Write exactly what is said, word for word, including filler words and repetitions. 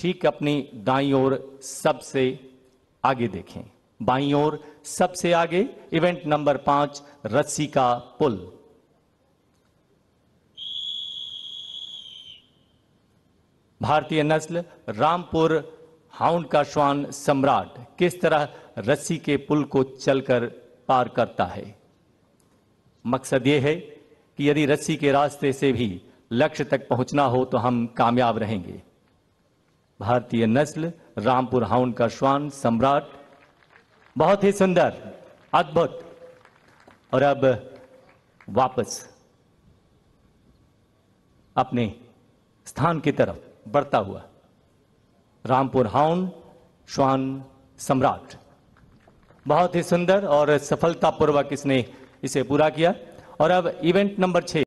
ठीक अपनी दाईं ओर सबसे आगे देखें, बाईं ओर सबसे आगे। इवेंट नंबर पांच, रस्सी का पुल। भारतीय नस्ल रामपुर हाउंड का श्वान सम्राट किस तरह रस्सी के पुल को चलकर पार करता है। मकसद यह है कि यदि रस्सी के रास्ते से भी लक्ष्य तक पहुंचना हो तो हम कामयाब रहेंगे। भारतीय नस्ल रामपुर हाउंड का श्वान सम्राट, बहुत ही सुंदर, अद्भुत। और अब वापस अपने स्थान की तरफ बढ़ता हुआ रामपुर हाउंड श्वान सम्राट, बहुत ही सुंदर और सफलतापूर्वक इसने इसे पूरा किया। और अब इवेंट नंबर छह।